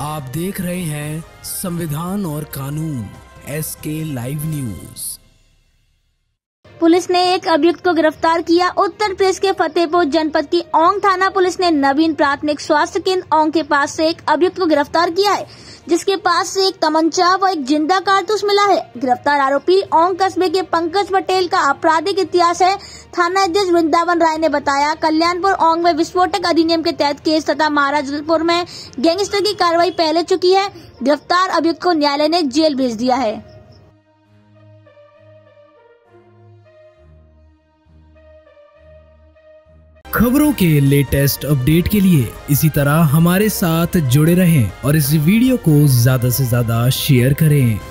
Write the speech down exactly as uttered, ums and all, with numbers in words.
आप देख रहे हैं संविधान और कानून एस के लाइव न्यूज। पुलिस ने एक अभियुक्त को गिरफ्तार किया। उत्तर प्रदेश के फतेहपुर जनपद की ओंग थाना पुलिस ने नवीन प्राथमिक स्वास्थ्य केंद्र ओंग के पास से एक अभियुक्त को गिरफ्तार किया है, जिसके पास से एक तमंचा व एक जिंदा कारतूस मिला है। गिरफ्तार आरोपी ओंग कस्बे के पंकज पटेल का आपराधिक इतिहास है। थाना अध्यक्ष वृंदावन राय ने बताया, कल्याणपुर ओंग में विस्फोटक अधिनियम के तहत केस तथा महाराजपुर में गैंगस्टर की कार्रवाई पहले चुकी है। गिरफ्तार अभियुक्त को न्यायालय ने जेल भेज दिया है। खबरों के लेटेस्ट अपडेट के लिए इसी तरह हमारे साथ जुड़े रहें और इस वीडियो को ज्यादा से ज्यादा शेयर करें।